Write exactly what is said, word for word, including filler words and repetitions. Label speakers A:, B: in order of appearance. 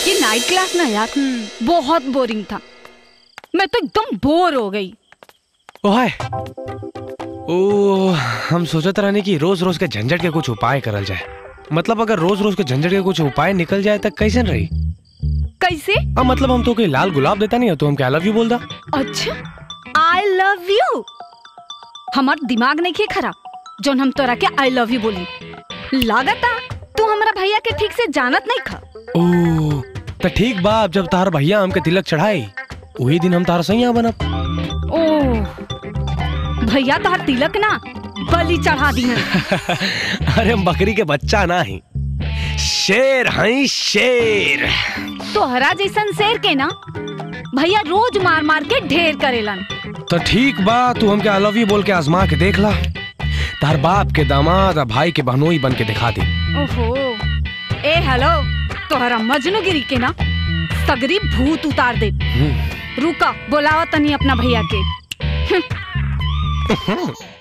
A: ये night class ना यार बहुत बोरिंग था। मैं तो एकदम बोर हो गई।
B: ओए, ओ, हम सोचते रहने की रोज रोज के झंझट के कुछ उपाय करल जाए। मतलब अगर रोज रोज के झंझट के कुछ उपाय निकल जाए तो कैसे रही?
A: कैसे?
B: अब मतलब हम तो कोई लाल गुलाब देता नहीं है तो हम क्या आई लव यू बोल दा।
A: अच्छा, आई लव यू। हमार दिमाग नहीं खे खराब जोन हम तोरा के आई लव यू बोली। लागता तू हमारा भैया के ठीक से जानत नहीं खा।
B: ओ, तो ठीक बा, अब जब तार भैया हमके तिलक चढ़ाई वही दिन हम तार सैया बनब।
A: ओ भैया तार तिलक ना बलि चढ़ा दी है।
B: अरे हम बकरी के बच्चा ना ही, शेर हैं शेर।
A: तोहरा जैसन शेर के ना भैया रोज मार मार के ढेर करेलन।
B: तो ठीक बा, तू हमके आई लव यू बोल के आजमा के देख ला। तार बाप के दामाद भाई के बहनोई बन के दिखा दे।
A: ओहो, ए हेलो, तोहरा मजनूगिरी के ना सगरी भूत उतार दे। रुका, बुलावा तनी अपना भैया के।